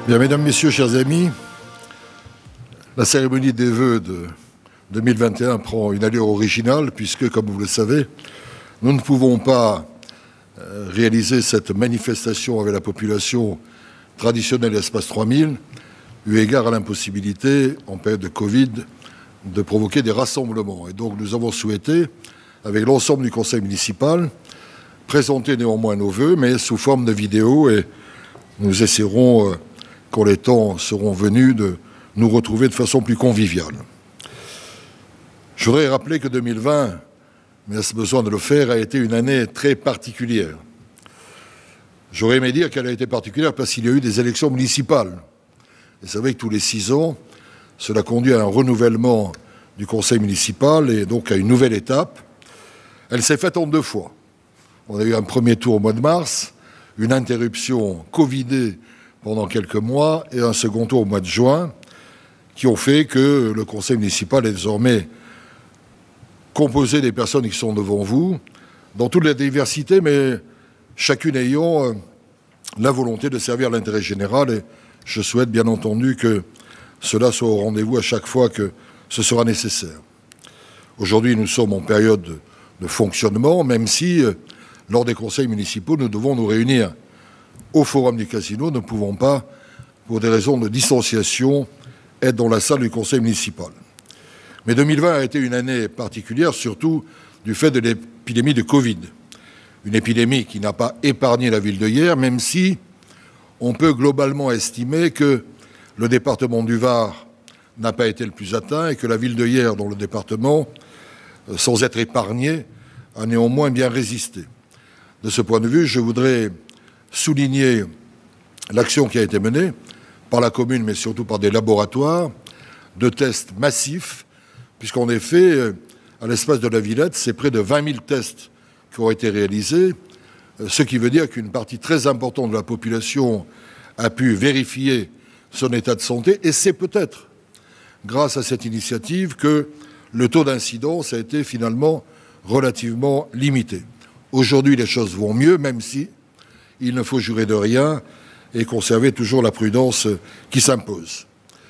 Bien, mesdames, messieurs, chers amis, la cérémonie des vœux de 2021 prend une allure originale puisque, comme vous le savez, nous ne pouvons pas réaliser cette manifestation avec la population traditionnelle Espace 3000, eu égard à l'impossibilité, en période de Covid, de provoquer des rassemblements. Et donc nous avons souhaité, avec l'ensemble du conseil municipal, présenter néanmoins nos vœux, mais sous forme de vidéo, et nous essaierons, quand les temps seront venus, de nous retrouver de façon plus conviviale. Je voudrais rappeler que 2020, mais est-ce besoin de le faire, a été une année très particulière. J'aurais aimé dire qu'elle a été particulière parce qu'il y a eu des élections municipales. Et vous savez que tous les 6 ans, cela conduit à un renouvellement du conseil municipal et donc à une nouvelle étape. Elle s'est faite en 2 fois. On a eu un premier tour au mois de mars, une interruption covidée pendant quelques mois et un second tour au mois de juin qui ont fait que le conseil municipal est désormais composé des personnes qui sont devant vous, dans toute la diversité, mais chacune ayant la volonté de servir l'intérêt général. Et je souhaite bien entendu que cela soit au rendez-vous à chaque fois que ce sera nécessaire. Aujourd'hui, nous sommes en période de fonctionnement, même si, lors des conseils municipaux, nous devons nous réunir au forum du casino. Nous ne pouvons pas, pour des raisons de distanciation, être dans la salle du conseil municipal. Mais 2020 a été une année particulière, surtout du fait de l'épidémie de Covid. Une épidémie qui n'a pas épargné la ville de Hyères, même si on peut globalement estimer que le département du Var n'a pas été le plus atteint et que la ville de Hyères, dans le département, sans être épargnée, a néanmoins bien résisté. De ce point de vue, je voudrais souligner l'action qui a été menée par la commune, mais surtout par des laboratoires de tests massifs, puisqu'en effet, à l'espace de la Villette, c'est près de 20 000 tests qui ont été réalisés, ce qui veut dire qu'une partie très importante de la population a pu vérifier son état de santé, et c'est peut-être grâce à cette initiative que le taux d'incidence a été finalement relativement limité. Aujourd'hui, les choses vont mieux, même si il ne faut jurer de rien et conserver toujours la prudence qui s'impose.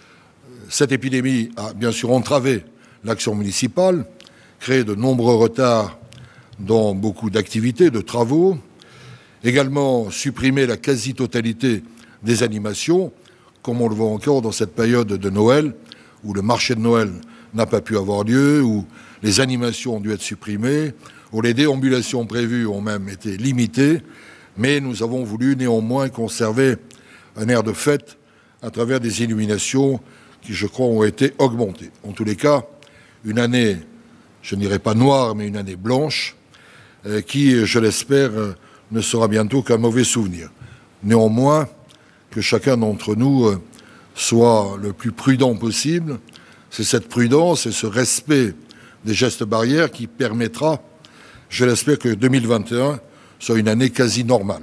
Cette épidémie a bien sûr entravé l'action municipale, créé de nombreux retards dans beaucoup d'activités, de travaux, également supprimé la quasi-totalité des animations, comme on le voit encore dans cette période de Noël, où le marché de Noël n'a pas pu avoir lieu, où les animations ont dû être supprimées, où les déambulations prévues ont même été limitées, mais nous avons voulu néanmoins conserver un air de fête à travers des illuminations qui, je crois, ont été augmentées. En tous les cas, une année, je ne dirais pas noire, mais une année blanche, qui, je l'espère, ne sera bientôt qu'un mauvais souvenir. Néanmoins, que chacun d'entre nous soit le plus prudent possible. C'est cette prudence et ce respect des gestes barrières qui permettra, je l'espère, que 2021 soit une année quasi normale.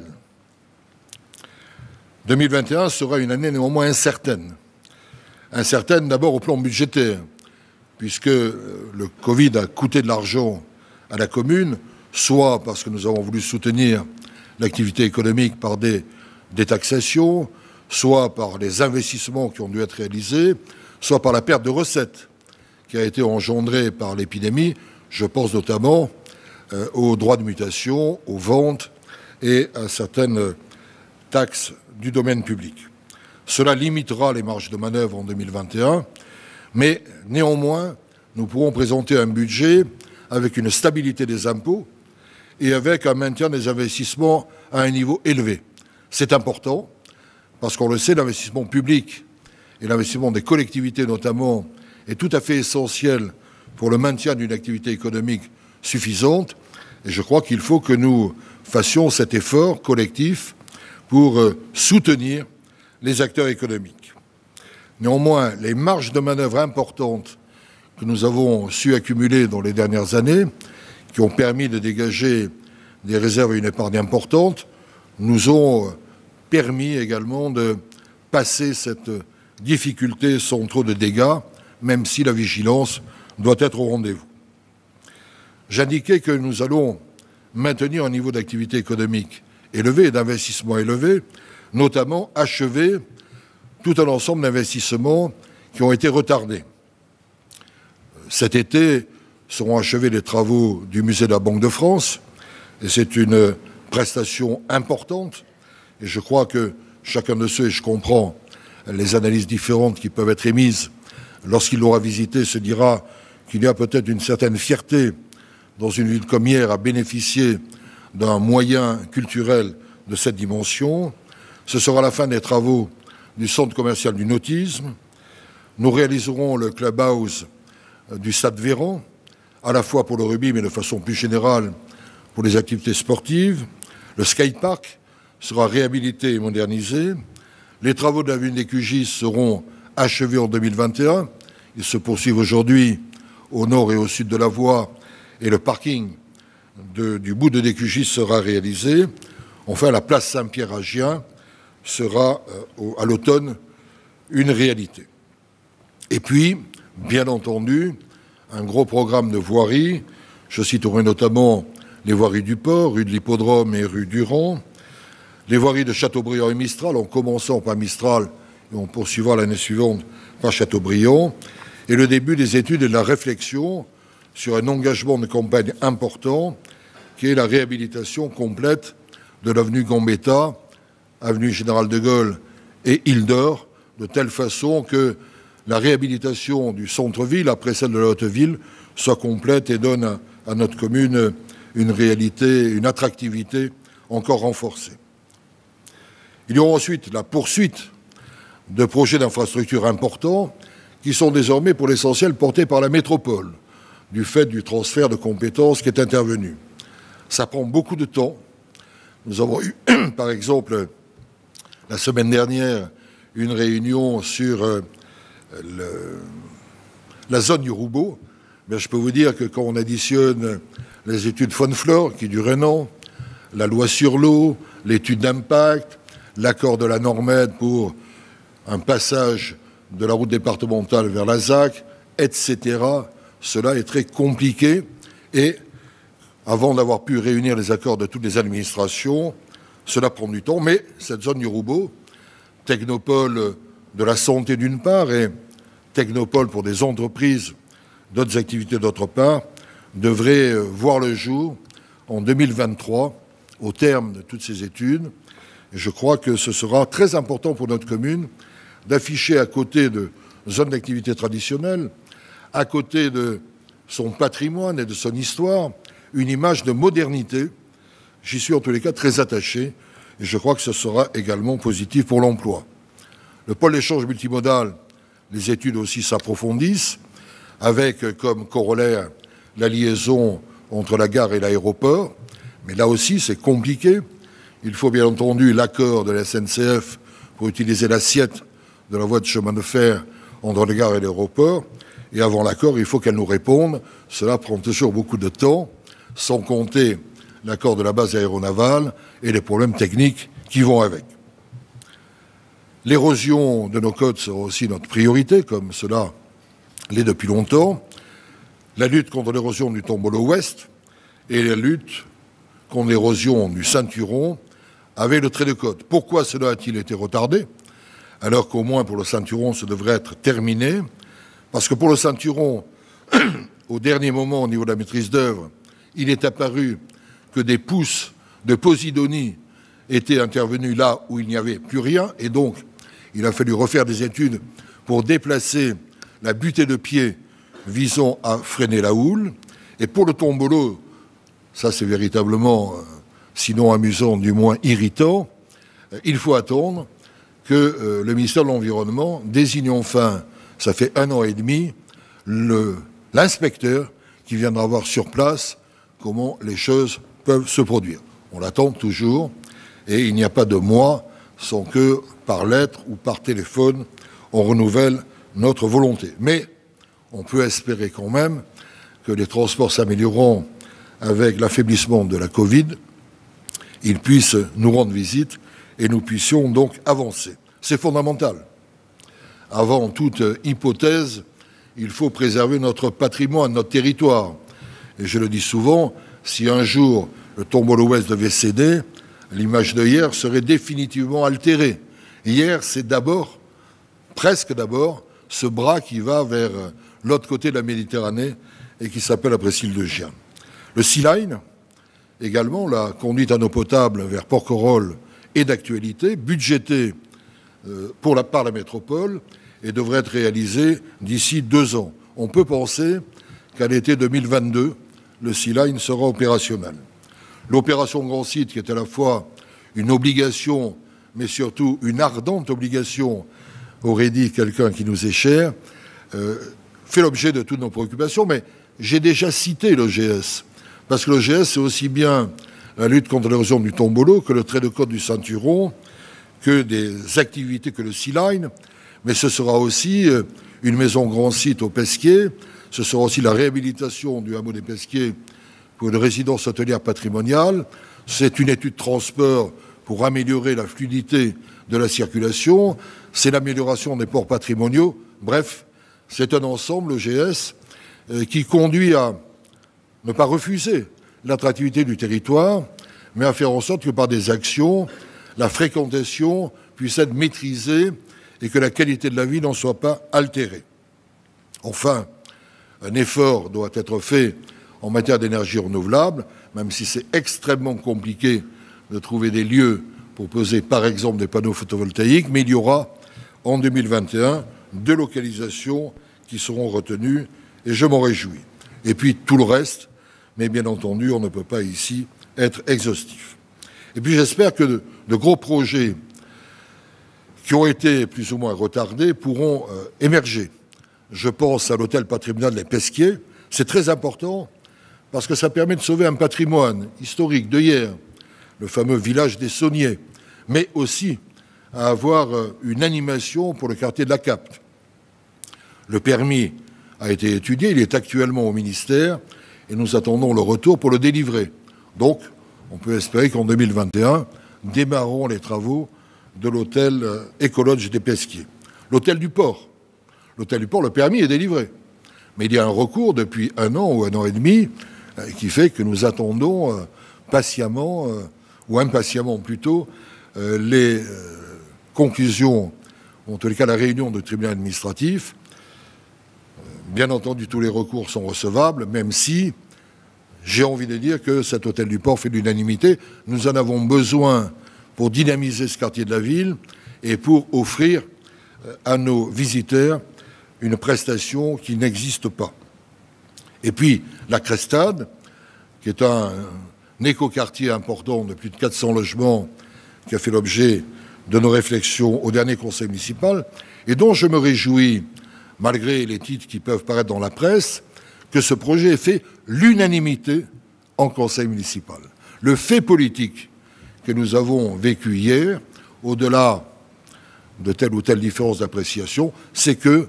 2021 sera une année néanmoins incertaine. Incertaine d'abord au plan budgétaire, puisque le Covid a coûté de l'argent à la commune, soit parce que nous avons voulu soutenir l'activité économique par des taxations, soit par les investissements qui ont dû être réalisés, soit par la perte de recettes qui a été engendrée par l'épidémie. Je pense notamment aux droits de mutation, aux ventes et à certaines taxes du domaine public. Cela limitera les marges de manœuvre en 2021, mais néanmoins, nous pourrons présenter un budget avec une stabilité des impôts et avec un maintien des investissements à un niveau élevé. C'est important, parce qu'on le sait, l'investissement public et l'investissement des collectivités notamment est tout à fait essentiel pour le maintien d'une activité économique suffisante. Et je crois qu'il faut que nous fassions cet effort collectif pour soutenir les acteurs économiques. Néanmoins, les marges de manœuvre importantes que nous avons su accumuler dans les dernières années, qui ont permis de dégager des réserves et une épargne importante, nous ont permis également de passer cette difficulté sans trop de dégâts, même si la vigilance doit être au rendez-vous. J'indiquais que nous allons maintenir un niveau d'activité économique élevé et d'investissement élevé, notamment achever tout un ensemble d'investissements qui ont été retardés. Cet été seront achevés les travaux du musée de la Banque de France, et c'est une prestation importante, et je crois que chacun de ceux, et je comprends les analyses différentes qui peuvent être émises lorsqu'il l'aura visité, se dira qu'il y a peut-être une certaine fierté dans une ville comme Hyères à bénéficier d'un moyen culturel de cette dimension. Ce sera la fin des travaux du centre commercial du nautisme. Nous réaliserons le clubhouse du Stade Véran, à la fois pour le rugby, mais de façon plus générale pour les activités sportives. Le skatepark sera réhabilité et modernisé. Les travaux de l'avenue des QGIS seront achevés en 2021. Ils se poursuivent aujourd'hui au nord et au sud de la voie, et le parking du bout de DQGIS sera réalisé. Enfin, la place Saint-Pierre à Gien sera à l'automne une réalité. Et puis, bien entendu, un gros programme de voirie. Je citerai notamment les voiries du port, rue de l'Hippodrome et rue Durand, les voiries de Châteaubriand et Mistral, en commençant par Mistral et on poursuivra l'année suivante par Châteaubriand, et le début des études et de la réflexion sur un engagement de campagne important qui est la réhabilitation complète de l'avenue Gambetta, avenue Général de Gaulle et Île d'Or, de telle façon que la réhabilitation du centre-ville, après celle de la Haute-Ville, soit complète et donne à notre commune une réalité, une attractivité encore renforcée. Il y aura ensuite la poursuite de projets d'infrastructures importants qui sont désormais pour l'essentiel portés par la métropole, du fait du transfert de compétences qui est intervenu. Ça prend beaucoup de temps. Nous avons eu, par exemple, la semaine dernière, une réunion sur la zone du Roubaud. Mais je peux vous dire que quand on additionne les études Fonflore, qui durent un an, la loi sur l'eau, l'étude d'impact, l'accord de la Normède pour un passage de la route départementale vers la ZAC, etc., cela est très compliqué. Et avant d'avoir pu réunir les accords de toutes les administrations, cela prend du temps. Mais cette zone du Roubaud, technopole de la santé d'une part et technopole pour des entreprises, d'autres activités d'autre part, devrait voir le jour en 2023, au terme de toutes ces études. Et je crois que ce sera très important pour notre commune d'afficher à côté de zones d'activité traditionnelles, à côté de son patrimoine et de son histoire, une image de modernité. J'y suis en tous les cas très attaché et je crois que ce sera également positif pour l'emploi. Le pôle d'échange multimodal, les études aussi s'approfondissent, avec comme corollaire la liaison entre la gare et l'aéroport. Mais là aussi, c'est compliqué. Il faut bien entendu l'accord de la SNCF pour utiliser l'assiette de la voie de chemin de fer entre la gare et l'aéroport. Et avant l'accord, il faut qu'elle nous réponde. Cela prend toujours beaucoup de temps, sans compter l'accord de la base aéronavale et les problèmes techniques qui vont avec. L'érosion de nos côtes sera aussi notre priorité, comme cela l'est depuis longtemps. La lutte contre l'érosion du Tombolo ouest et la lutte contre l'érosion du ceinturon avec le trait de côte. Pourquoi cela a-t-il été retardé, alors qu'au moins pour le ceinturon, ça devrait être terminé? Parce que pour le ceinturon, au dernier moment, au niveau de la maîtrise d'œuvre, il est apparu que des pousses de Posidonie étaient intervenus là où il n'y avait plus rien, et donc il a fallu refaire des études pour déplacer la butée de pied visant à freiner la houle. Et pour le tombolo, ça c'est véritablement, sinon amusant, du moins irritant, il faut attendre que le ministère de l'Environnement désigne enfin, ça fait 1 an et demi, l'inspecteur qui viendra voir sur place comment les choses peuvent se produire. On l'attend toujours, et il n'y a pas de mois sans que, par lettre ou par téléphone, on renouvelle notre volonté. Mais on peut espérer quand même que les transports s'amélioreront avec l'affaiblissement de la Covid, ils puissent nous rendre visite et nous puissions donc avancer. C'est fondamental. Avant toute hypothèse, il faut préserver notre patrimoine, notre territoire. Et je le dis souvent, si un jour le Tombolo ouest devait céder, l'image de Hyères serait définitivement altérée. Hyères, c'est d'abord presque d'abord, ce bras qui va vers l'autre côté de la Méditerranée et qui s'appelle la Presqu'île de Gien. Le Sea Line, également, la conduite en eau potable vers Porquerolles est d'actualité, budgétée par la métropole et devrait être réalisée d'ici 2 ans. On peut penser qu'à l'été 2022, le Sea Line sera opérationnel. L'opération Grand Site, qui est à la fois une obligation, mais surtout une ardente obligation, aurait dit quelqu'un qui nous est cher, fait l'objet de toutes nos préoccupations, mais j'ai déjà cité l'OGS, parce que l'OGS, c'est aussi bien la lutte contre l'érosion du tombolo que le trait de côte du ceinturon, que des activités que le Sea Line, mais ce sera aussi une maison Grand Site au Pesquier, ce sera aussi la réhabilitation du hameau des Pesquiers pour une résidence hôtelière patrimoniale, c'est une étude transport pour améliorer la fluidité de la circulation, c'est l'amélioration des ports patrimoniaux, bref, c'est un ensemble, l'OGS, qui conduit à ne pas refuser l'attractivité du territoire, mais à faire en sorte que par des actions, la fréquentation puisse être maîtrisée et que la qualité de la vie n'en soit pas altérée. Enfin, un effort doit être fait en matière d'énergie renouvelable, même si c'est extrêmement compliqué de trouver des lieux pour poser, par exemple, des panneaux photovoltaïques, mais il y aura, en 2021, 2 localisations qui seront retenues, et je m'en réjouis. Et puis, tout le reste, mais bien entendu, on ne peut pas ici être exhaustif. Et puis, j'espère que de gros projets qui ont été plus ou moins retardés pourront émerger. Je pense à l'hôtel patrimonial des Pesquiers. C'est très important parce que ça permet de sauver un patrimoine historique de hier, le fameux village des Sauniers, mais aussi à avoir une animation pour le quartier de la Capte. Le permis a été étudié, il est actuellement au ministère et nous attendons le retour pour le délivrer. Donc, on peut espérer qu'en 2021, démarreront les travaux de l'hôtel Écolodge des Pesquiers. L'hôtel du Port. L'hôtel du Port, le permis est délivré. Mais il y a un recours depuis 1 an ou 1 an et demi qui fait que nous attendons patiemment, ou impatiemment plutôt, les conclusions, ou en tous les cas la réunion du tribunal administratif. Bien entendu, tous les recours sont recevables, même si j'ai envie de dire que cet hôtel du Port fait l'unanimité. Nous en avons besoin pour dynamiser ce quartier de la ville et pour offrir à nos visiteurs une prestation qui n'existe pas. Et puis, la Crestade, qui est un écoquartier important de plus de 400 logements, qui a fait l'objet de nos réflexions au dernier conseil municipal, et dont je me réjouis, malgré les titres qui peuvent paraître dans la presse, que ce projet ait fait l'unanimité en conseil municipal. Le fait politique que nous avons vécu hier, au-delà de telle ou telle différence d'appréciation, c'est que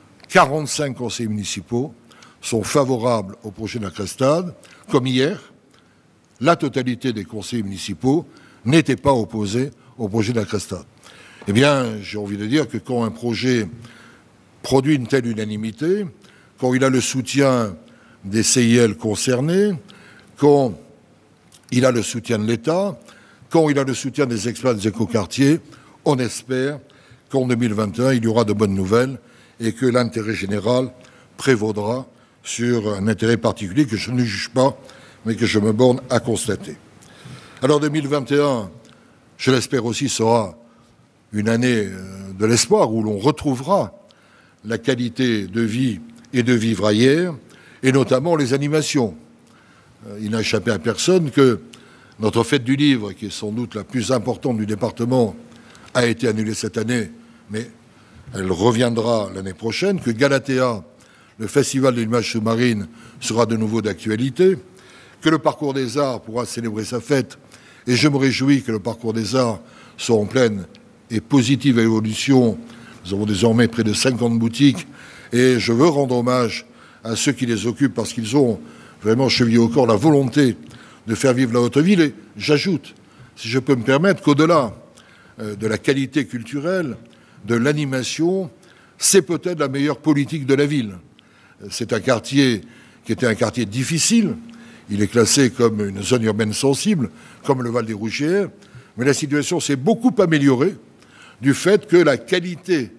45 conseils municipaux sont favorables au projet de la Crestade, comme hier, la totalité des conseils municipaux n'étaient pas opposés au projet de la Crestade. Eh bien, j'ai envie de dire que quand un projet produit une telle unanimité, quand il a le soutien des CIL concernés, quand il a le soutien de l'État, quand il a le soutien des experts des écoquartiers, on espère qu'en 2021, il y aura de bonnes nouvelles et que l'intérêt général prévaudra sur un intérêt particulier que je ne juge pas, mais que je me borne à constater. Alors 2021, je l'espère aussi, sera une année de l'espoir où l'on retrouvera la qualité de vie et de vivre ailleurs, et notamment les animations. Il n'a échappé à personne que notre fête du livre, qui est sans doute la plus importante du département, a été annulée cette année, mais elle reviendra l'année prochaine, que Galatea, le festival de l'image sous-marine, sera de nouveau d'actualité, que le parcours des arts pourra célébrer sa fête, et je me réjouis que le parcours des arts soit en pleine et positive évolution. Nous avons désormais près de 50 boutiques, et je veux rendre hommage à ceux qui les occupent parce qu'ils ont vraiment chevillé au corps la volonté de faire vivre la Haute-Ville. Et j'ajoute, si je peux me permettre, qu'au-delà de la qualité culturelle, de l'animation, c'est peut-être la meilleure politique de la ville. C'est un quartier qui était un quartier difficile. Il est classé comme une zone urbaine sensible, comme le Val des Rougières. Mais la situation s'est beaucoup améliorée du fait que la qualité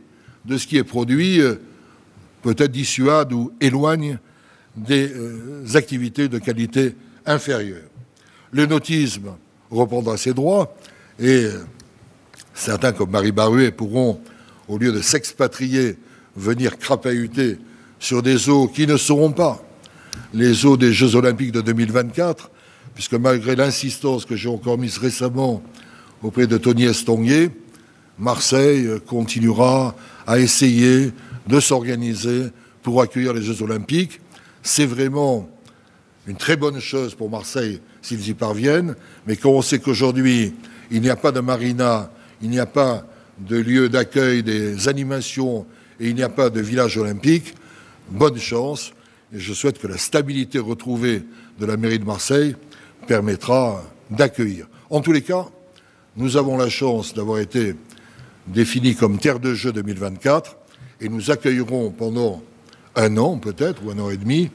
de ce qui est produit peut-être dissuade ou éloigne des activités de qualité inférieure. Le nautisme reprendra ses droits et certains comme Marie Baruet pourront, au lieu de s'expatrier, venir crapahuter sur des eaux qui ne seront pas les eaux des Jeux Olympiques de 2024, puisque malgré l'insistance que j'ai encore mise récemment auprès de Tony Estanguet, Marseille continuera à essayer de s'organiser pour accueillir les Jeux Olympiques. C'est vraiment une très bonne chose pour Marseille s'ils y parviennent, mais quand on sait qu'aujourd'hui, il n'y a pas de marina, il n'y a pas de lieu d'accueil des animations et il n'y a pas de village olympique, bonne chance. Et je souhaite que la stabilité retrouvée de la mairie de Marseille permettra d'accueillir. En tous les cas, nous avons la chance d'avoir été définis comme terre de jeu 2024 et nous accueillerons pendant un an peut-être, ou un an et demi,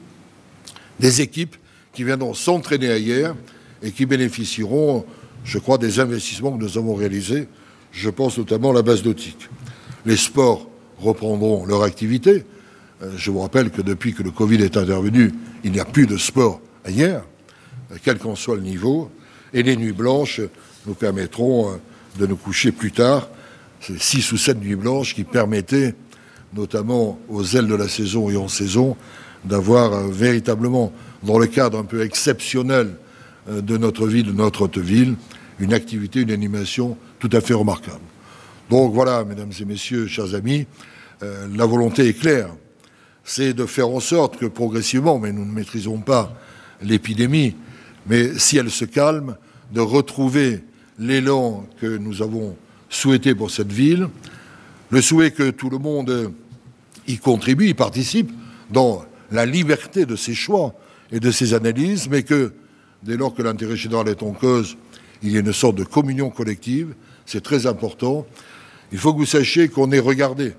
des équipes qui viendront s'entraîner ailleurs et qui bénéficieront, je crois, des investissements que nous avons réalisés. Je pense notamment à la base nautique. Les sports reprendront leur activité. Je vous rappelle que depuis que le Covid est intervenu, il n'y a plus de sport ailleurs, quel qu'en soit le niveau. Et les nuits blanches nous permettront de nous coucher plus tard. C'est 6 ou 7 nuits blanches qui permettaient, notamment aux ailes de la saison et en saison, d'avoir véritablement, dans le cadre un peu exceptionnel de notre ville, de notre haute ville, une activité, une animation tout à fait remarquable. Donc voilà, mesdames et messieurs, chers amis, la volonté est claire. C'est de faire en sorte que progressivement, mais nous ne maîtrisons pas l'épidémie, mais si elle se calme, de retrouver l'élan que nous avons souhaité pour cette ville, le souhait que tout le monde y contribue, y participe, dans la liberté de ses choix et de ses analyses, mais que, dès lors que l'intérêt général est en cause, il y a une sorte de communion collective, c'est très important. Il faut que vous sachiez qu'on est regardé.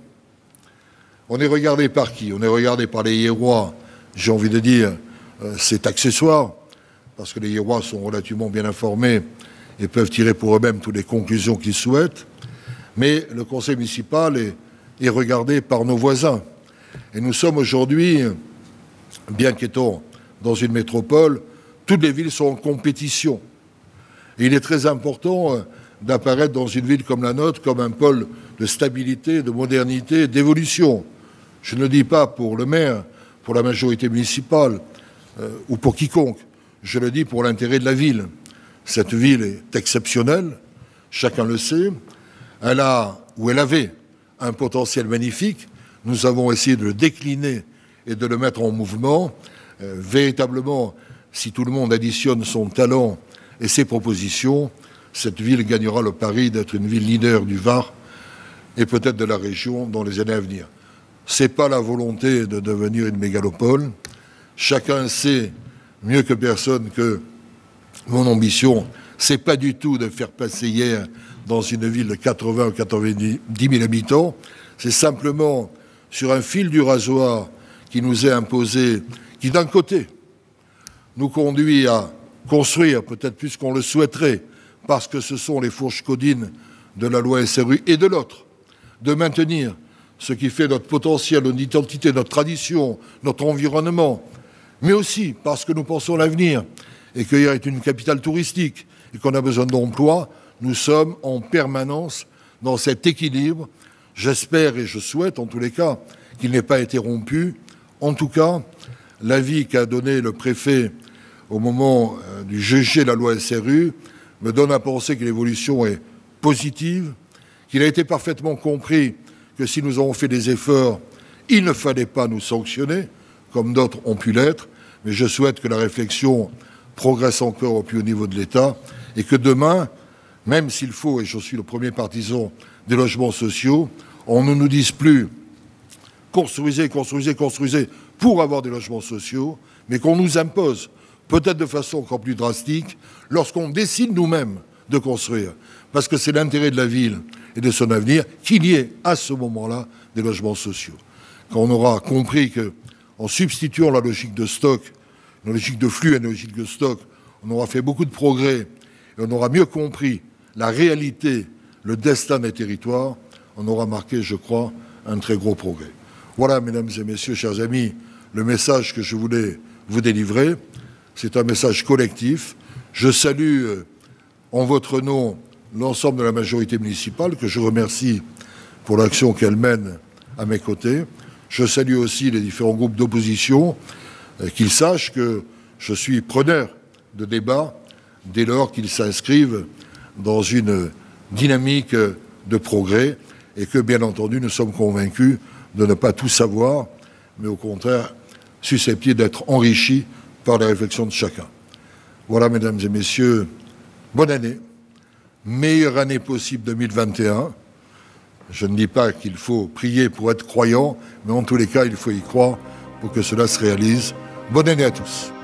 On est regardé par qui? On est regardé par les Hiérois. J'ai envie de dire, c'est accessoire, parce que les Hiérois sont relativement bien informés et peuvent tirer pour eux-mêmes toutes les conclusions qu'ils souhaitent. Mais le conseil municipal est regardé par nos voisins. Et nous sommes aujourd'hui, bien qu'étant dans une métropole, toutes les villes sont en compétition. Et il est très important d'apparaître dans une ville comme la nôtre comme un pôle de stabilité, de modernité, d'évolution. Je ne le dis pas pour le maire, pour la majorité municipale ou pour quiconque. Je le dis pour l'intérêt de la ville. Cette ville est exceptionnelle, chacun le sait. Elle a, ou elle avait, un potentiel magnifique. Nous avons essayé de le décliner et de le mettre en mouvement. Véritablement, si tout le monde additionne son talent et ses propositions, cette ville gagnera le pari d'être une ville leader du Var et peut-être de la région dans les années à venir. Ce n'est pas la volonté de devenir une mégalopole. Chacun sait mieux que personne que mon ambition, ce n'est pas du tout de faire passer hier dans une ville de 80 ou 90 000 habitants. C'est simplement sur un fil du rasoir qui nous est imposé, qui d'un côté nous conduit à construire peut-être plus qu'on le souhaiterait, parce que ce sont les fourches codines de la loi SRU, et de l'autre, de maintenir ce qui fait notre potentiel, notre identité, notre tradition, notre environnement, mais aussi parce que nous pensons à l'avenir et qu'hier est une capitale touristique et qu'on a besoin d'emplois, nous sommes en permanence dans cet équilibre. J'espère et je souhaite en tous les cas qu'il n'ait pas été rompu. En tout cas, l'avis qu'a donné le préfet au moment du juger de la loi SRU me donne à penser que l'évolution est positive, qu'il a été parfaitement compris que si nous avons fait des efforts, il ne fallait pas nous sanctionner, comme d'autres ont pu l'être, mais je souhaite que la réflexion progresse encore au plus haut niveau de l'État et que demain, même s'il faut, et je suis le premier partisan des logements sociaux, on ne nous dise plus construisez, construisez, construisez pour avoir des logements sociaux, mais qu'on nous impose, peut-être de façon encore plus drastique, lorsqu'on décide nous-mêmes de construire, parce que c'est l'intérêt de la ville et de son avenir qu'il y ait à ce moment-là des logements sociaux. Quand on aura compris que, en substituant la logique de stock, la logique de flux à une logique de stock, on aura fait beaucoup de progrès et on aura mieux compris la réalité, le destin des territoires, on aura marqué, je crois, un très gros progrès. Voilà, mesdames et messieurs, chers amis, le message que je voulais vous délivrer. C'est un message collectif. Je salue en votre nom l'ensemble de la majorité municipale, que je remercie pour l'action qu'elle mène à mes côtés. Je salue aussi les différents groupes d'opposition, qu'ils sachent que je suis preneur de débat dès lors qu'ils s'inscrivent dans une dynamique de progrès et que, bien entendu, nous sommes convaincus de ne pas tout savoir, mais au contraire susceptibles d'être enrichis par les réflexions de chacun. Voilà, mesdames et messieurs, bonne année, meilleure année possible 2021. Je ne dis pas qu'il faut prier pour être croyant, mais en tous les cas, il faut y croire pour que cela se réalise. Bonne année à tous.